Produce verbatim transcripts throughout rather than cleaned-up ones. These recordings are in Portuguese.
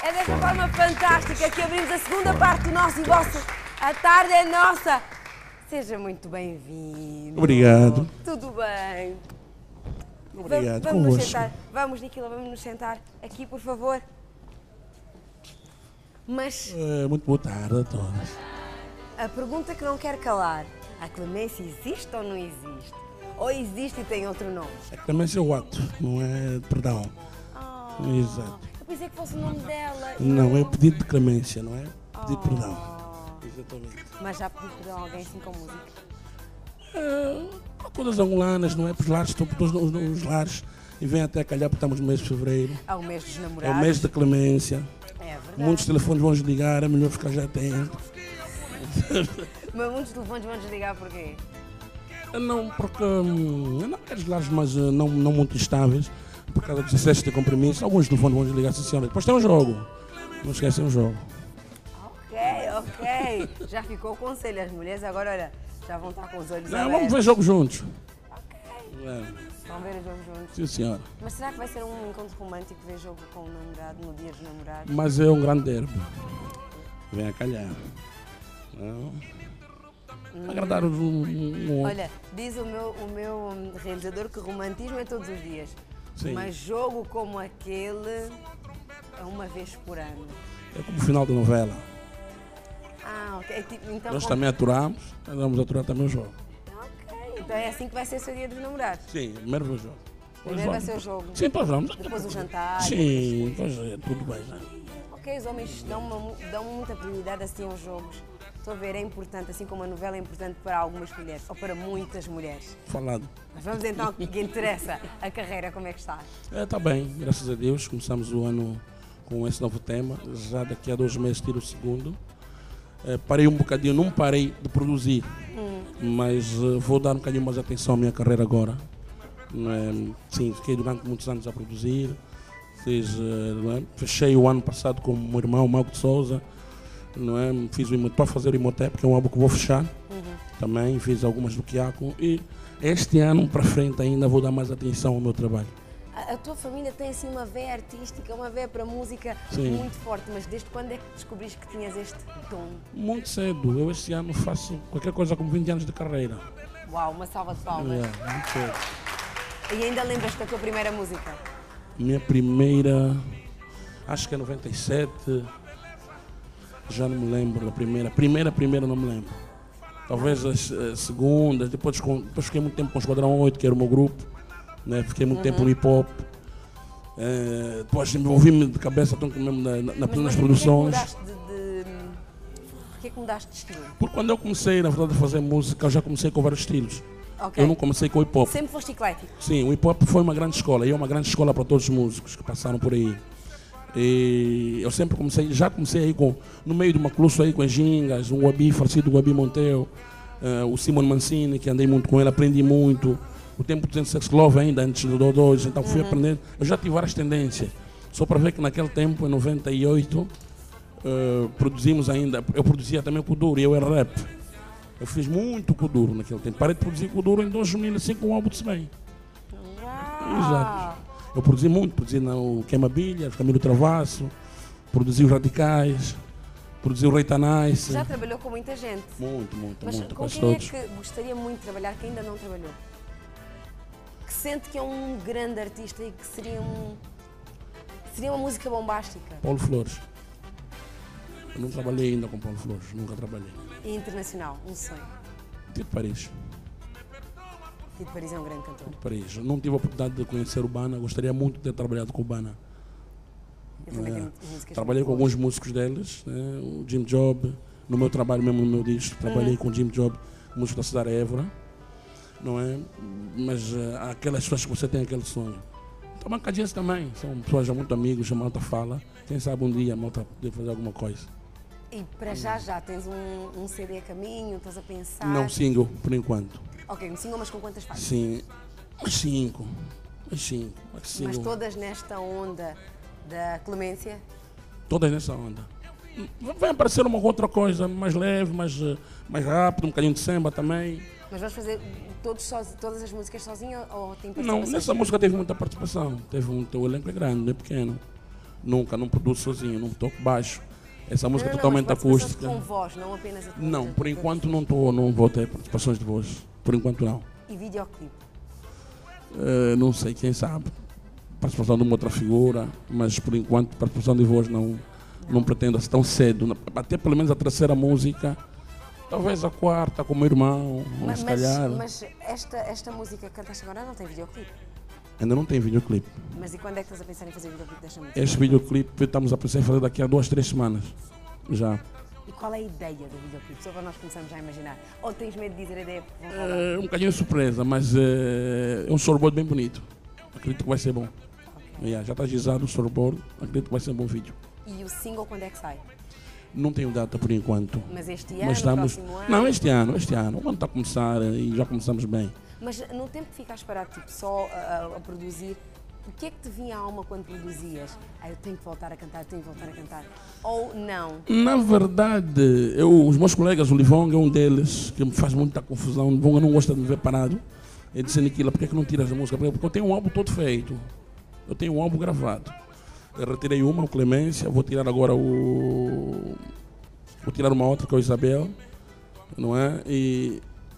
É desta forma fantástica que abrimos a segunda parte do nosso e vosso A Tarde é Nossa. Seja muito bem-vindo. Obrigado. Tudo bem? Obrigado. Vamos nos sentar. Vamos, Niquila, vamos nos sentar aqui, por favor. Mas É, muito boa tarde a todos. a pergunta que não quer calar: a clemência existe ou não existe? Ou existe e tem outro nome? A clemência é o ato, não é perdão. Oh, Exato. eu pensei que fosse o nome dela. Não, é o pedido de clemência, não é? Pedido de Oh. perdão. Exatamente. Mas já pedi perdão a alguém assim com música? É, todas as angolanas, não é? Para os lares, estão todos nos, nos lares e vem até calhar porque estamos no mês de fevereiro. É o mês dos É namorados. o mês da clemência. É verdade. Muitos telefones vão desligar, é melhor ficar já atento. Mas muitos telefones vão desligar porquê? Não, porque hum, não aqueles lares, mas uh, não, não muito estáveis, por causa dos excessos de compromisso. Alguns telefones vão desligar, sim, senhora. Depois tem um jogo. Não esquecem o jogo. Ok, ok. Já ficou o conselho. As mulheres agora, olha, já vão estar com os olhos Não, abertos. vamos ver jogo juntos. Ok. É, Vamos ver o jogo juntos. sim, senhora. Mas será que vai ser um encontro romântico ver jogo com o namorado no dia dos namorados? Mas é um grande derby. Vem a calhar. Não. Agradar um, um, um Olha, diz o meu, o meu hum, realizador que romantismo é todos os dias. Sim. Mas jogo como aquele é uma vez por ano. É como o final da novela. Ah, ok. É tipo, então, Nós como- também aturamos, nós vamos aturar também o jogo. Ok, então é assim que vai ser o seu dia dos namorados. Sim, primeiro o jogo. Depois Primeiro vai vamos. ser o jogo. Sim, depois vamos. Depois o jantar. Sim, depois é tudo bem. Já. Ok, os homens dão, uma- dão muita prioridade assim aos jogos. Estou a ver, é importante, assim como a novela é importante para algumas mulheres, ou para muitas mulheres. Falado. Mas vamos então ao que interessa, a carreira, como é que está? É, tá bem, graças a Deus. Começamos o ano com esse novo tema. Já daqui a dois meses tiro o segundo. É, parei um bocadinho, não parei de produzir, mas eh, vou dar um bocadinho mais atenção à minha carreira agora. Não é? Sim, fiquei durante muitos anos a produzir. Fiz, eh, não é? Fechei o ano passado com o meu irmão, Marco de Souza. Não é? Fiz o para fazer o Imhotep, que é um álbum que vou fechar. Também fiz algumas do Quiaco. E este ano para frente ainda vou dar mais atenção ao meu trabalho. A, a tua família tem assim uma veia artística, uma veia para música Sim. muito forte, mas desde quando é que descobriste que tinhas este dom? Muito cedo. Eu este ano faço qualquer coisa com vinte anos de carreira. Uau, uma salva de palmas. É, muito cedo. E ainda lembras-te da tua primeira música? Minha primeira, acho que é noventa e sete, já não me lembro da primeira. Primeira, primeira não me lembro. Talvez as eh, segundas, depois, com, depois fiquei muito tempo com o Esquadrão oito, que era o meu grupo. Né? Fiquei muito tempo no hip hop. Eh, depois envolvi-me de cabeça tanto mesmo na, na, nas Mas produções. porquê que mudaste de, de... Porquê que mudaste de estilo? Porque quando eu comecei, na verdade, a fazer música, eu já comecei com vários estilos. Ok. Eu não comecei com hip hop. Sempre foste eclético? Sim, o hip hop foi uma grande escola, e é uma grande escola para todos os músicos que passaram por aí. E eu sempre comecei, já comecei aí com, no meio de uma cluster aí com as gingas, um Wabi, falecido Wabi Monteu, uh, o Simon Mancini, que andei muito com ele, aprendi muito. O tempo do Sex Love ainda, antes do dois, então fui aprendendo. Eu já tive várias tendências, só para ver que naquele tempo, em noventa e oito, uh, produzimos ainda, eu produzia também o Kuduro, e eu era rap. Eu fiz muito Kuduro naquele tempo. Parei de produzir Kuduro em dois mil e cinco com o álbum de Sebem. Uau! Exato. Eu produzi muito, produzi no Queima Bilha, Camilo Travasso, produzi os Radicais, produzi o Rei Tanais. Já trabalhou com muita gente. Muito, muito, Mas muito, com quase quem todos. é que gostaria muito de trabalhar que ainda não trabalhou? Que sente que é um grande artista e que seria um... Seria uma música bombástica. Paulo Flores. Eu não trabalhei ainda com Paulo Flores, nunca trabalhei. E internacional, um sonho. Tito Paris, Tito Paris é um grande cantor. Paris. Não tive a oportunidade de conhecer o Bana, gostaria muito de ter trabalhado com o Bana. Eu também É. tenho músicas Trabalhei muito com boas. alguns músicos deles, né? O Jim Job, no meu trabalho mesmo, no meu disco, trabalhei Uhum. com o Jim Job, músico da Cidade Évora, não é? Mas uh, há aquelas pessoas que você tem aquele sonho. Então, Mancadinhas também, são pessoas já muito amigos, a malta fala, quem sabe um dia a malta poder fazer alguma coisa. E para já já tens um, um C D a caminho, estás a pensar? Não single, por enquanto. Ok, um single, mas com quantas faixas? Sim, mas cinco, mas cinco, mas cinco. Mas todas nesta onda da clemência? Todas nessa onda. Vai aparecer uma outra coisa mais leve, mais, uh, mais rápido, um bocadinho de samba também. Mas vais fazer todos sozi- todas as músicas sozinho ou tem Não, participação? nessa música teve muita participação. Teve um, o elenco é grande, não é pequeno. Nunca, não produzo sozinho, não toco baixo. Essa música não, é totalmente não, mas acústica. com voz, não apenas a tua Não, voz, por a tua enquanto voz. não, tô, não vou ter participações de voz. Por enquanto não. E videoclipe? Eh, não sei, quem sabe. Participação de uma outra figura, mas por enquanto participação de voz não, não. não pretendo assim tão cedo. Até pelo menos a terceira música, talvez a quarta com o meu irmão, ou Mas, se mas, calhar. mas esta, esta música que cantaste agora não tem videoclipe. Ainda não tem videoclipe. Mas e quando é que estás a pensar em fazer videoclipe desta música? Este videoclipe estamos a pensar em fazer daqui a duas, três semanas. Já. E qual é a ideia do videoclipe? Só para nós começarmos já a imaginar. Ou tens medo de dizer a ideia porque vão roubar? É um bocadinho de surpresa, mas é, é um storyboard bem bonito. Acredito que vai ser bom. Ok. Yeah, já está gizado o storyboard, acredito que vai ser um bom vídeo. E o single quando é que sai? Não tenho data por enquanto. Mas este ano, Mas estamos... próximo ano? Não, este ano, este ano. O ano está a começar e já começamos bem. Mas no tempo que ficaste parado, tipo, só a, a- a produzir, o que é que te vinha à alma quando produzias? Ah, eu tenho que voltar a cantar, eu tenho que voltar a cantar. Ou não? Na verdade, eu, os meus colegas, o Livong é um deles, que me faz muita confusão. O Livong não gosta de me ver parado. Ele disse, Niquila, por que, que não tiras a música? Porque eu tenho um álbum todo feito. Eu tenho um álbum gravado. Eu retirei uma, o Clemência, vou tirar agora o... Vou tirar uma outra, que é o Isabel, não é? E...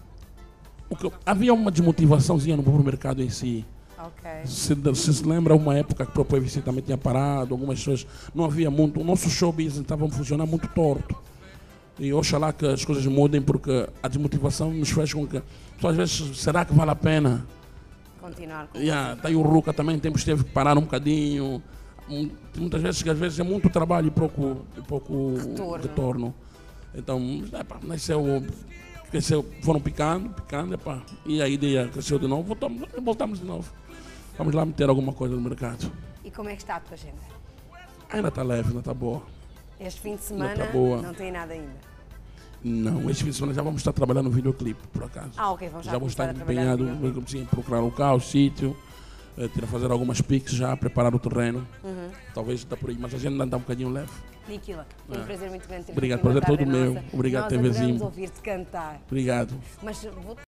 O que eu... Havia uma desmotivaçãozinha no próprio mercado em si. Ok. Se, se se lembra uma época que o próprio P V C também tinha parado, algumas pessoas, não havia muito, o nosso showbiz estava a funcionar muito torto. E oxalá que as coisas mudem, porque a desmotivação nos faz com que, só às vezes, será que vale a pena? Continuar com Yeah, tá aí o Ruca também, temos teve que parar um bocadinho. Hum, Muitas vezes, que às vezes é muito trabalho e pouco, e pouco Retorno. retorno. Então, epa, nasceu, cresceu, foram picando, picando, epa, e a ideia cresceu de novo, voltamos, voltamos de novo. Vamos lá meter alguma coisa no mercado. E como é que está a tua agenda? Ainda está leve, ainda está boa. Este fim de tá semana boa. não tem nada ainda. Não, este fim de semana já vamos estar trabalhando no videoclipe, por acaso. Ah, ok, vamos já, Já vou começar estar a trabalhar empenhado no videoclipe. sim, em procurar local, sítio, eh, ter a fazer algumas piques já, preparar o terreno. Uhum. Talvez está por aí, mas a gente ainda está um bocadinho leve. Niquila, foi um prazer muito grande ter Obrigado, aqui uma prazer tarde todo meu. nossa. Obrigado, Nós TVzinho. adoramos ouvir-te cantar. Obrigado. Mas vou